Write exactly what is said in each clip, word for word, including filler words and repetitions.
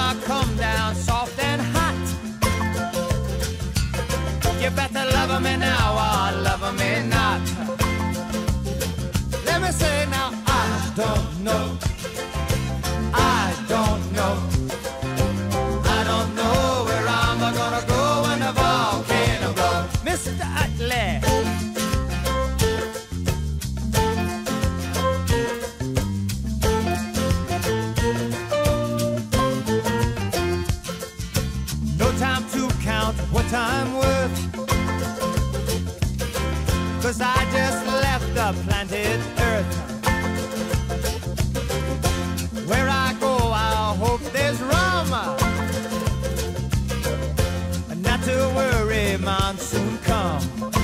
gonna come down soft and hot. You better love me now or love me not. Let me say now, I don't know. I don't know. I don't know where I'm gonna go when the volcano blows. Mister Utley. No time to count what I'm worth, 'cause I just left the planet Earth. Where I go, I hope there's rum. Not to worry, monsoon come.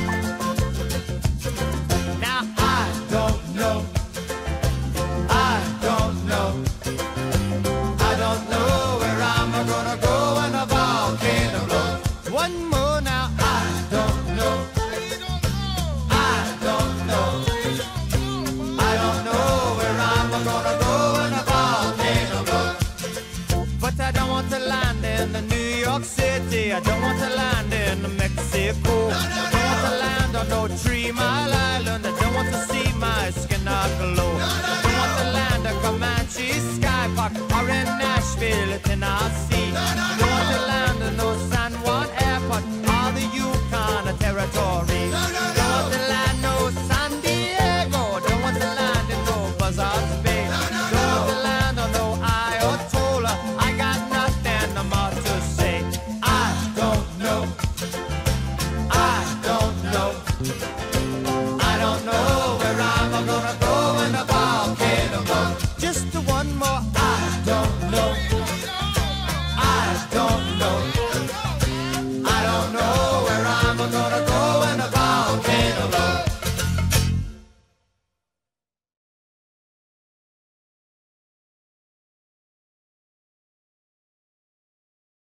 Now I don't know. I don't know. I don't know where I'm gonna go when the volcano blows. One more now, I don't know. I don't know. I don't know where I'm gonna go when the volcano blows. But I don't want to land in the New York City. I don't want to land in Mexico. I don't want to land on no Three Mile Island. I don't want to see my skin glow. I don't want to land in Comanche Sky Park or in Nashville tonight.